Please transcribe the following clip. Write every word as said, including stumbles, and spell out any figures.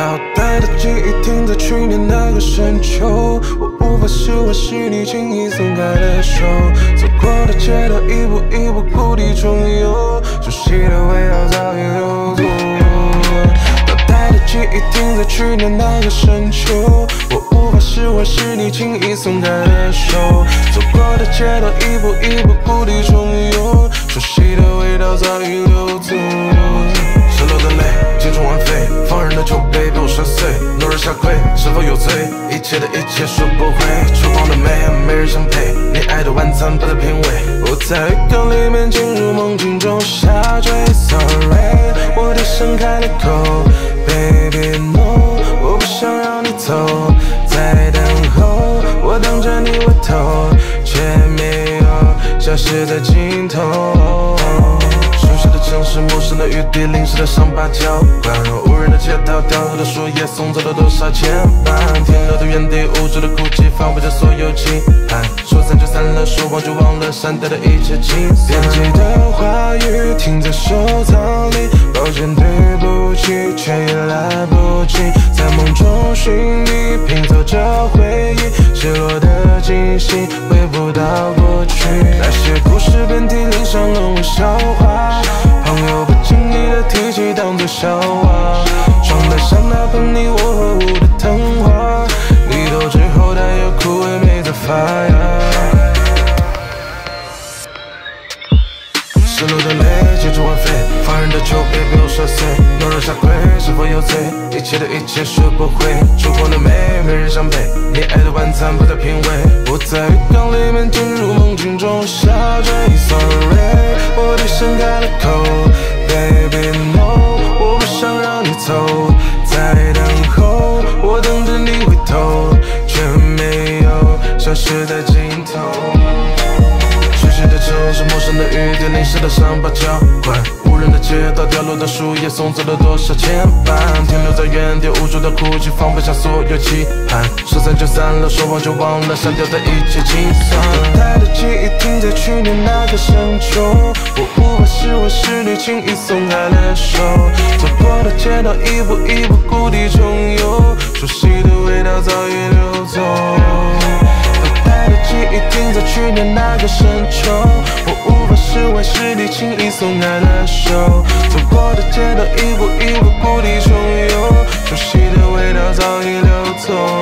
倒带的记忆停在去年那个深秋，我无法释怀，是你轻易松开的手。走过的街道，一步一步故地重游，熟悉的味道早已流走。倒带的记忆停在去年那个深秋，我无法释怀，是你轻易松开的手。走过的街道，一步一步故地重游，熟悉的味道早已流走。失落的泪，尽处枉费，放任的酒杯被我摔碎，落日下跪，是否有罪？一切的一切说不回，烛光的美，没人相配。你爱的晚餐不再品味，我在浴缸里面进入梦境中下坠。Sorry， 我低声开了口 ，Baby No， 我不想让你走，在等候，我等着你回头，却没有消失在尽头。熟悉的城市，陌生的雨滴，淋湿的伤疤浇灌，无人的街道，掉落的树叶，送走了多少牵绊？停留在原地，无助的哭泣，放不下所有期盼。说散就散了，说忘就忘了，删掉的一切清算。编辑的话语停在收藏里，抱歉对不起，却也来不及。在梦中寻觅，拼凑着回忆，失落的惊喜，回不到过去。那些故事遍体鳞伤，沦为笑话。朋友不经意的提起，当作笑话。窗台上那盆你我和我的藤花，你走之后，它又枯萎，没再发芽。失落的泪，尽处枉费，放任的酒杯被我摔碎，落日下跪，是否有罪？一切的一切学不会，烛光的美，没人相配。你爱的晚餐不再品味，我在浴缸里面进入梦境中下坠。Sorry， 我低声开了口 ，Baby No， 我不想让你走，在等候，我等着你回头，却没有消失在尽头。熟悉的城市，陌生的雨滴，淋湿的伤疤浇灌，无人的街道，掉落的树叶，送走了多少牵绊？停留在原地，无助的哭泣，放不下所有期盼。说散就散了，说忘就忘了，删掉的一切清算。倒带的记忆停在去年那个深秋，我无法释怀，是你轻易松开了手。走过的街道，一步一步故地重游，熟悉的味道早已流走。的记忆停在去年那个深秋，我无法释怀，是你轻易松开了手。走过的街道，一步一步故地重游，熟悉的味道早已流走。